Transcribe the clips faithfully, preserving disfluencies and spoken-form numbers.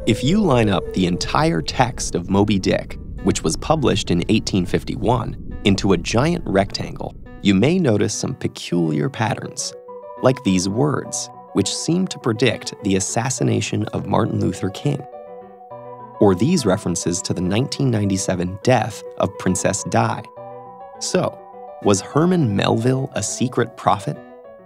If you line up the entire text of Moby Dick, which was published in eighteen fifty-one, into a giant rectangle, you may notice some peculiar patterns, like these words, which seem to predict the assassination of Martin Luther King, or these references to the nineteen ninety-seven death of Princess Di. So, was Herman Melville a secret prophet?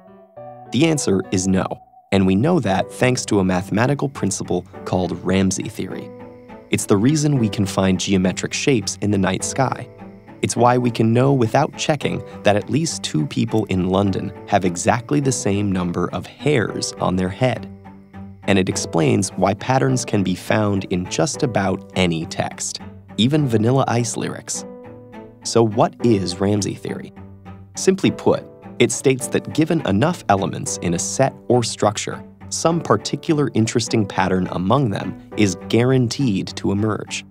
The answer is no, and we know that thanks to a mathematical principle called Ramsey theory. It's the reason we can find geometric shapes in the night sky. It's why we can know without checking that at least two people in London have exactly the same number of hairs on their head. And it explains why patterns can be found in just about any text, even Vanilla Ice lyrics. So what is Ramsey theory? Simply put, it states that given enough elements in a set or structure, some particular interesting pattern among them is guaranteed to emerge.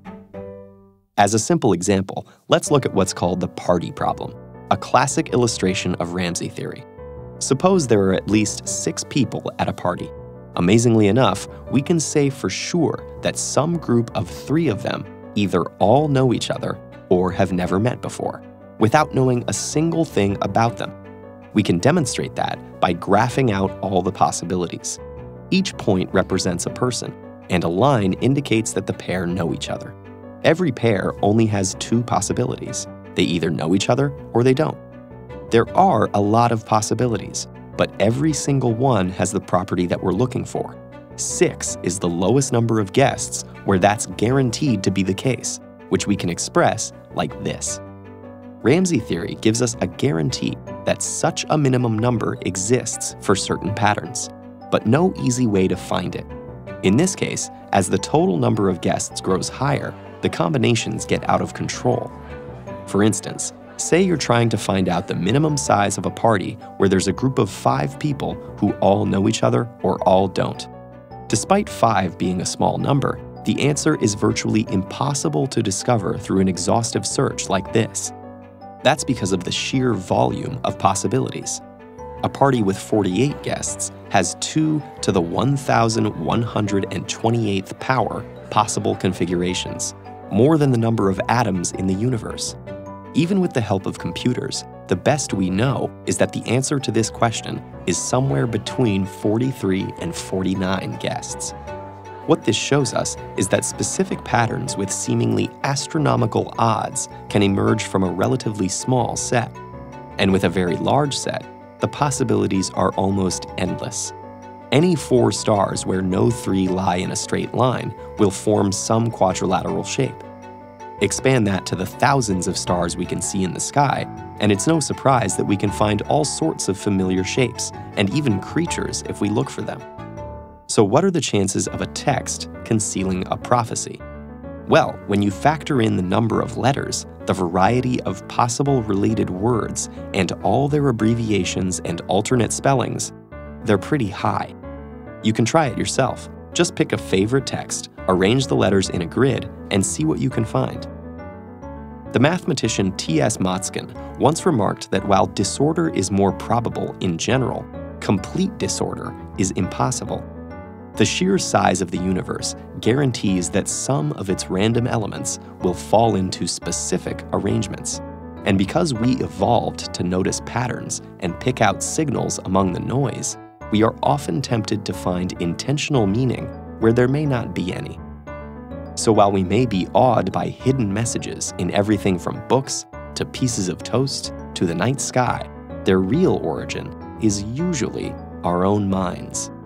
As a simple example, let's look at what's called the party problem, a classic illustration of Ramsey theory. Suppose there are at least six people at a party. Amazingly enough, we can say for sure that some group of three of them either all know each other or have never met before, without knowing a single thing about them. We can demonstrate that by graphing out all the possibilities. Each point represents a person, and a line indicates that the pair know each other. Every pair only has two possibilities. They either know each other or they don't. There are a lot of possibilities, but every single one has the property that we're looking for. Six is the lowest number of guests where that's guaranteed to be the case, which we can express like this. Ramsey theory gives us a guarantee that such a minimum number exists for certain patterns, but no easy way to find it. In this case, as the total number of guests grows higher, the combinations get out of control. For instance, say you're trying to find out the minimum size of a party where there's a group of five people who all know each other or all don't. Despite five being a small number, the answer is virtually impossible to discover through an exhaustive search like this. That's because of the sheer volume of possibilities. A party with forty-eight guests has two to the one thousand one hundred twenty-eighth power possible configurations, more than the number of atoms in the universe. Even with the help of computers, the best we know is that the answer to this question is somewhere between forty-three and forty-nine guests. What this shows us is that specific patterns with seemingly astronomical odds can emerge from a relatively small set. And with a very large set, the possibilities are almost endless. Any four stars where no three lie in a straight line will form some quadrilateral shape. Expand that to the thousands of stars we can see in the sky, and it's no surprise that we can find all sorts of familiar shapes, and even creatures if we look for them. So what are the chances of a text concealing a prophecy? Well, when you factor in the number of letters, the variety of possible related words, and all their abbreviations and alternate spellings, they're pretty high. You can try it yourself. Just pick a favorite text, arrange the letters in a grid, and see what you can find. The mathematician T S Motzkin once remarked that while disorder is more probable in general, complete disorder is impossible. The sheer size of the universe guarantees that some of its random elements will fall into specific arrangements. And because we evolved to notice patterns and pick out signals among the noise, we are often tempted to find intentional meaning where there may not be any. So while we may be awed by hidden messages in everything from books to pieces of toast to the night sky, their real origin is usually our own minds.